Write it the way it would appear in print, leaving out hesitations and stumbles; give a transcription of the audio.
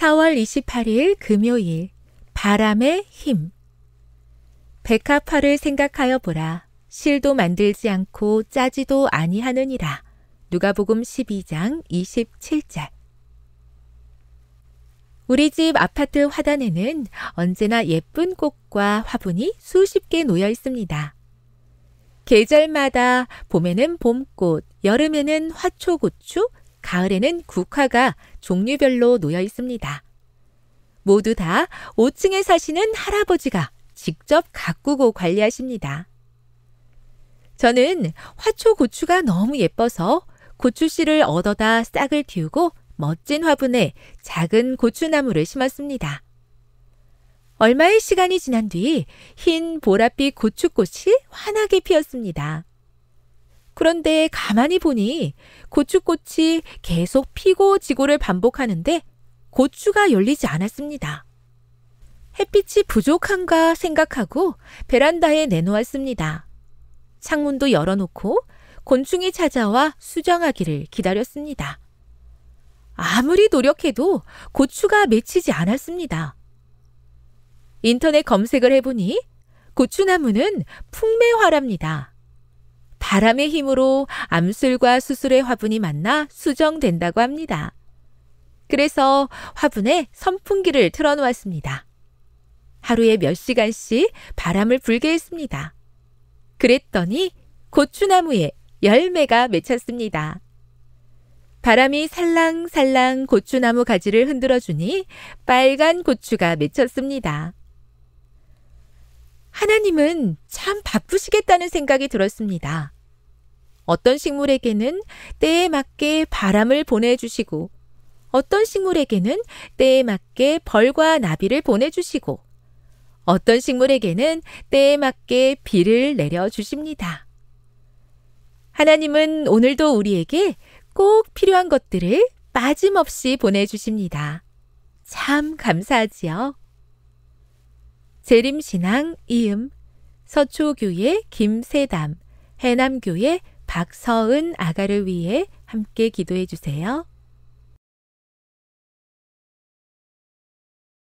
4월 28일 금요일 바람의 힘. 백합화를 생각하여 보라. 실도 만들지 않고 짜지도 아니하느니라. 누가복음 12장 27절. 우리 집 아파트 화단에는 언제나 예쁜 꽃과 화분이 수십 개 놓여 있습니다. 계절마다 봄에는 봄꽃, 여름에는 화초고추, 가을에는 국화가 종류별로 놓여 있습니다. 모두 다 5층에 사시는 할아버지가 직접 가꾸고 관리하십니다. 저는 화초고추가 너무 예뻐서 고추씨를 얻어다 싹을 틔우고 멋진 화분에 작은 고추나무를 심었습니다. 얼마의 시간이 지난 뒤 흰 보랏빛 고추꽃이 환하게 피었습니다. 그런데 가만히 보니 고추꽃이 계속 피고 지고를 반복하는데 고추가 열리지 않았습니다. 햇빛이 부족한가 생각하고 베란다에 내놓았습니다. 창문도 열어놓고 곤충이 찾아와 수정하기를 기다렸습니다. 아무리 노력해도 고추가 맺히지 않았습니다. 인터넷 검색을 해보니 고추나무는 풍매화랍니다. 바람의 힘으로 암술과 수술의 화분이 만나 수정된다고 합니다. 그래서 화분에 선풍기를 틀어놓았습니다. 하루에 몇 시간씩 바람을 불게 했습니다. 그랬더니 고추나무에 열매가 맺혔습니다. 바람이 살랑살랑 고추나무 가지를 흔들어주니 빨간 고추가 맺혔습니다. 하나님은 참 바쁘시겠다는 생각이 들었습니다. 어떤 식물에게는 때에 맞게 바람을 보내주시고 어떤 식물에게는 때에 맞게 벌과 나비를 보내주시고 어떤 식물에게는 때에 맞게 비를 내려주십니다. 하나님은 오늘도 우리에게 꼭 필요한 것들을 빠짐없이 보내주십니다. 참 감사하지요. 재림신앙 이음, 서초교회 김세담, 해남교회 박서은 아가를 위해 함께 기도해 주세요.